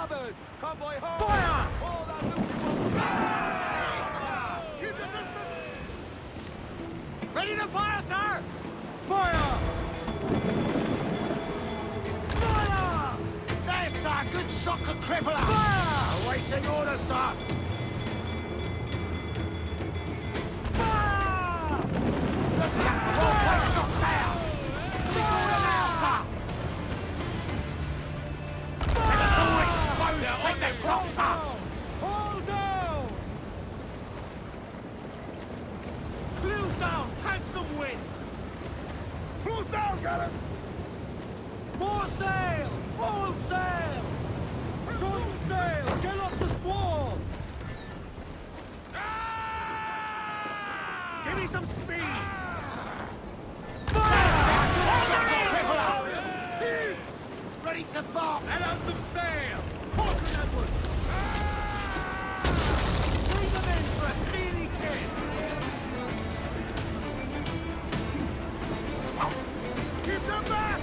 starboard! Convoy home! Fire! All that looted will... Keep the distance! Ready to fire, sir! Fire! Fire! There, sir! Good shot could cripple us! Fire! Awaiting orders, sir! Fire! Look out! Your place not there! Big order now, sir! Let us all explode! Take the shot, sir! Hold down! Close down! Catch some wind! Close down, gallants! More sail! All sail! Short sail! Get off the squall! Give me some speed! Ready to bark! Let out some sail! Caution, Edward! Bring them in for a speedy kiss! Keep them back!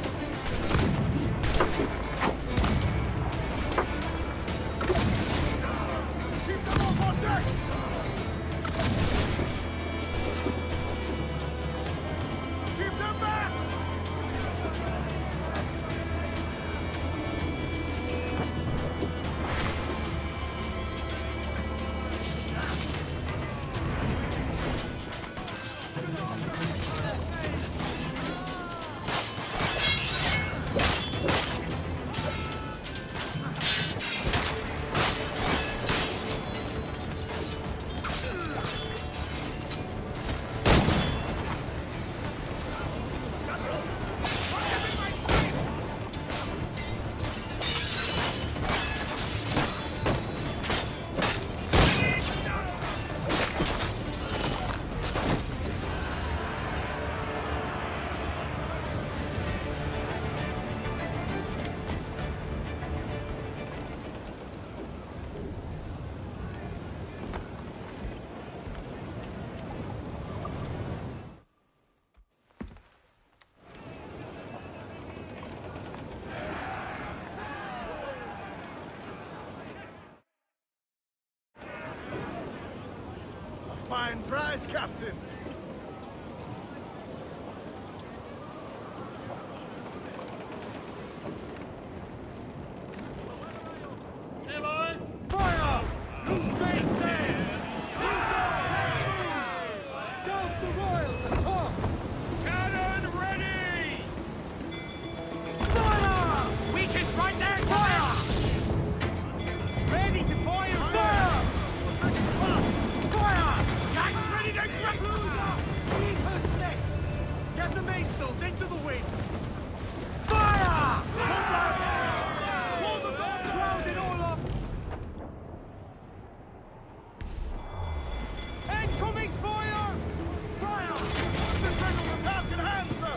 Keep them off on deck! Keep them back! Fine prize, Captain. Hey, boys! Fire! Loose main sail! Douse the royals and tops! Cannon ready! Fire! Weakest right there! Fire! Ready to fire! Fire! Fire! Jack's ready to grapple! Ease her sticks! Get the mainsails into the wind! Fire! Pull the guns round it all up! Incoming fire! Fire! The task at hand, sir!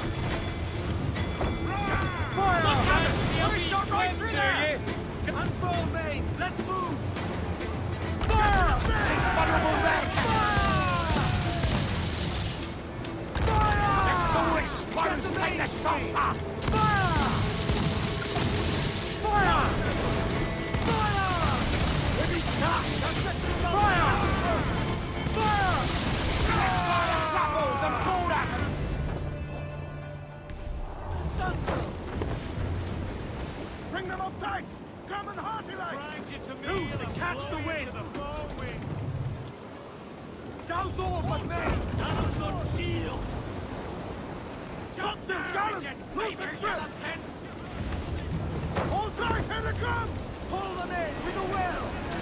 Fire! Look at it! We shot right through there! Unfold mains, let's move! Fire! Vulnerable there! Fire! All explode! Take the shot, sir! Fire! Fire! Fire! Heavy charge! Fire! Fire! Rebels and boarders! Bring them up tight! Come and hearty like! Loose and catch the wind! Douse all but men! Down the shield! Captain's gallants! Loose and trim! Hold tight! Here they come! Pull them in with a will!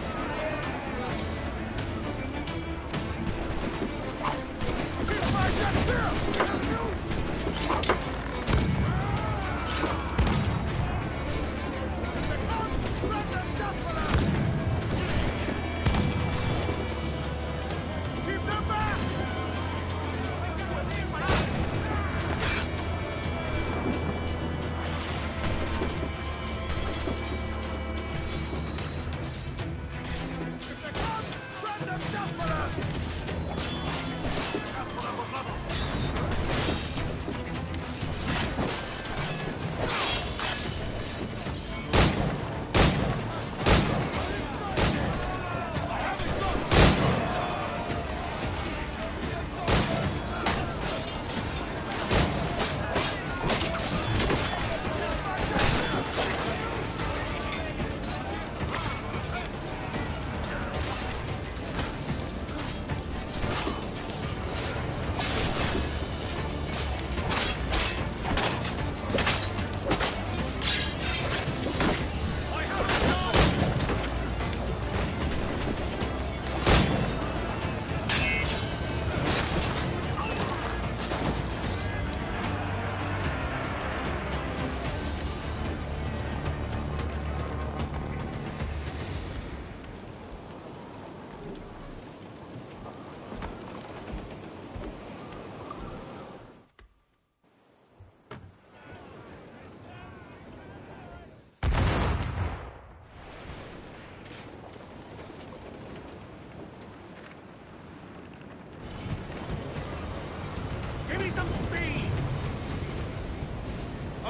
Keep my deck clear! Keep them back! If they come, spread them down for us!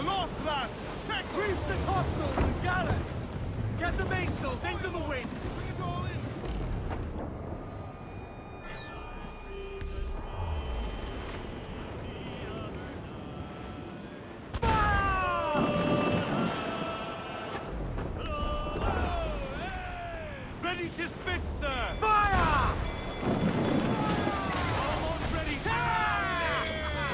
Aloft, lads! Check them! Reef the topsails and gallants! Get the mainsails into the wind! Bring it all in! Ready to spit, sir! Fire! Almost ready! Fire!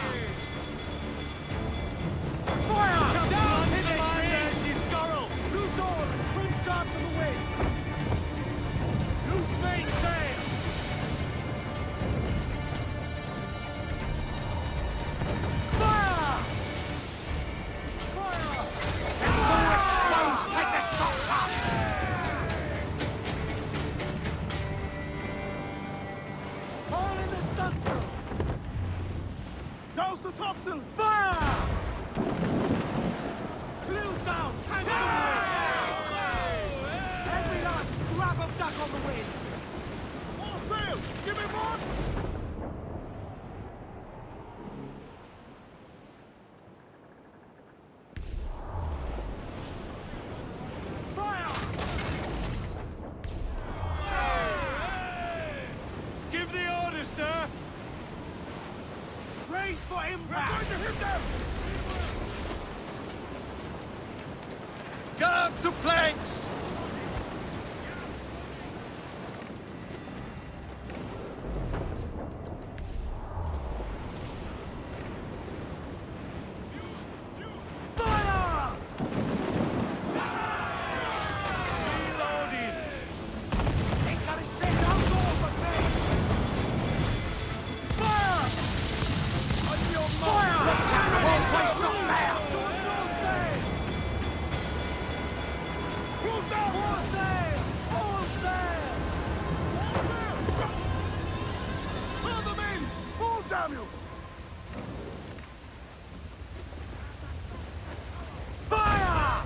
Down, commander! She's Scorrel! Loose all! Crimps after the wind! Loose mainsail! Fire! Fire! Forward stones, take the shots up! All in the stunsail! Douse the topsails! Fire! Clews down! Cancel every last scrap of duck on the wind! More sail! Give me more! Fire! Give the order, sir! Brace for impact! We're going to hit them! Guard to planks! Fire! Reloading! Incoming signal! Fire! On your Fire! Halfway shot down! Cruise down! All sail! All sail! Pull them in! Pull, damn you! Fire!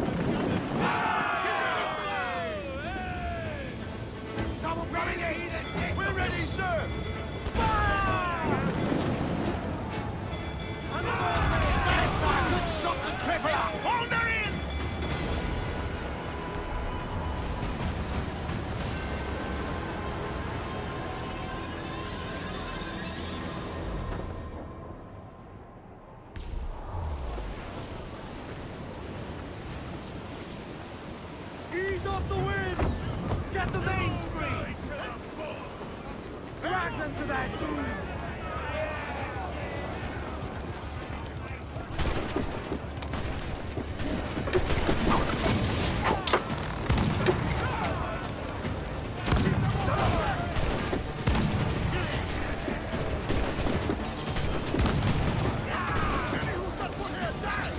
Someone coming in! We're ready, sir! Fire! Yes, sir! Good shot and crippler! Hold her in! Ease off the wind! Get the mains free! Drag them to their doom! Any who set foot here, die!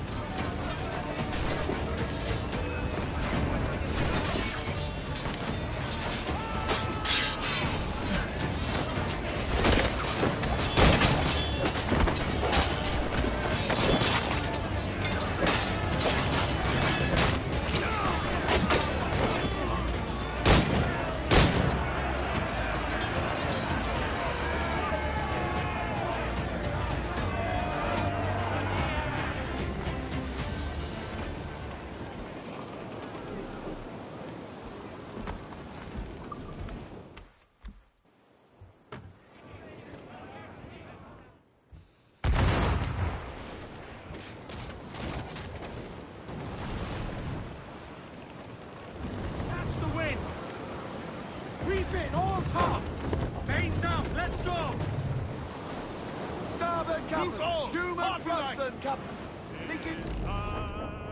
Catch the wind! Refit all tops! Mains out, let's go! Starboard Loose all! Human Party line! Brunson Captain! Thinking...